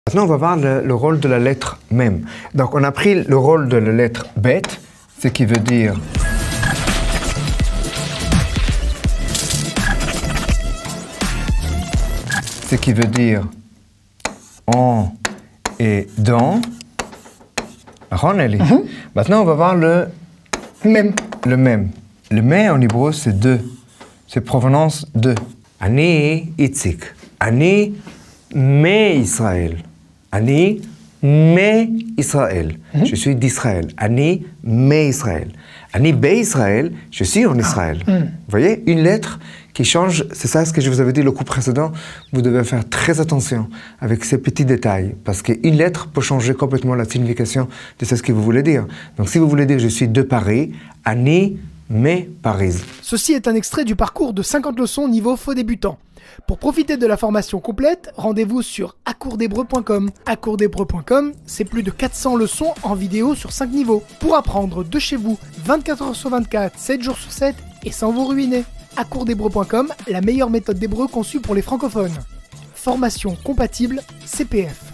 Maintenant, on va voir le rôle de la lettre même. Donc, on a pris le rôle de la lettre bête, ce qui veut dire en et dans. Maintenant, on va voir le même. Le mais en hébreu, c'est deux. C'est provenance de. Ani Itzik. Ani me Israël. Ani me Israël. Je suis d'Israël. Ani me Israël. Ani be Israël, je suis en Israël. Vous voyez, une lettre qui change, c'est ça ce que je vous avais dit le coup précédent, vous devez faire très attention avec ces petits détails, parce qu'une lettre peut changer complètement la signification de ce que vous voulez dire. Donc si vous voulez dire je suis de Paris, Ani me Paris. Ceci est un extrait du parcours de 50 leçons niveau faux débutant. Pour profiter de la formation complète, rendez-vous sur acoursdhébreu.com. Acoursdhébreu.com, c'est plus de 400 leçons en vidéo sur 5 niveaux. Pour apprendre de chez vous, 24 heures sur 24, 7 jours sur 7 et sans vous ruiner. Acoursdhébreu.com, la meilleure méthode d'hébreu conçue pour les francophones. Formation compatible CPF.